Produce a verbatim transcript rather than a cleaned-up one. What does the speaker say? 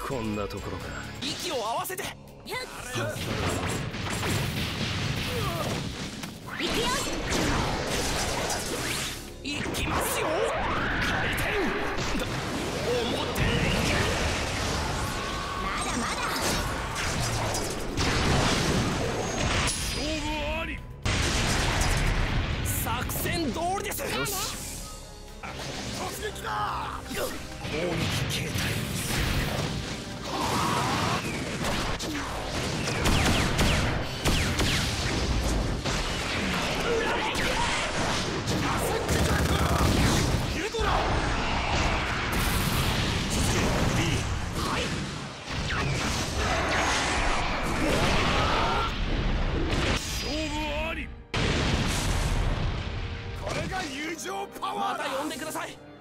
こんなところか。 息を合わせて。 行くよ。 いきますよ。回転。表。 まだまだ。 勝負あり。作戦通りです。 よし。 突撃だ。攻撃形態。友情パワーだ。また呼んでください。